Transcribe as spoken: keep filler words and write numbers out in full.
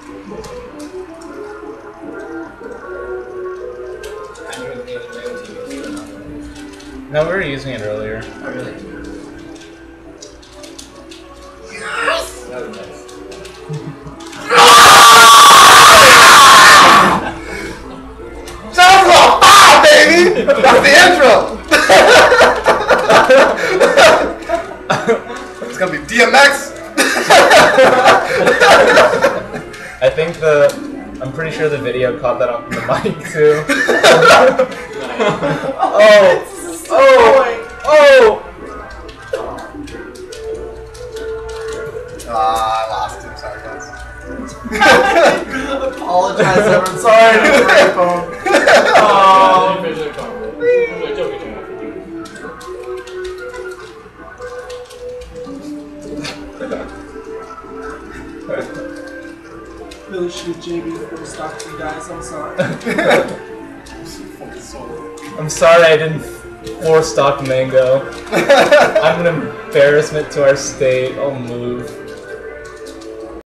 No, we were using it earlier. Oh, really? Yes! That was nice. Sounds like five, baby! That's the intro! It's gonna be D M X! I think the... I'm pretty sure the video caught that off the mic too. Oh! Oh! Oh! Ah, uh, I lost him. Sorry, guys. Apologize, everyone. Sorry, I didn't break phone. Really should J B before stock you guys. I'm sorry. I'm sorry I didn't four stock Mango. I'm an embarrassment to our state. I'll move.